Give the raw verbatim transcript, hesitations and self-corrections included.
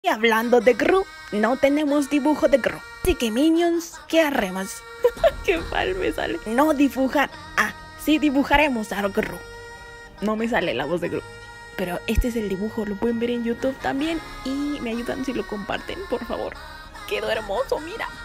Y hablando de Gru, no tenemos dibujo de Gru. Así que Minions, ¿qué haremos? Qué mal me sale. No dibujar. Ah, sí dibujaremos a Gru. No me sale la voz de Gru. Pero este es el dibujo, lo pueden ver en YouTube también. Y me ayudan si lo comparten, por favor. Quedó hermoso, mira.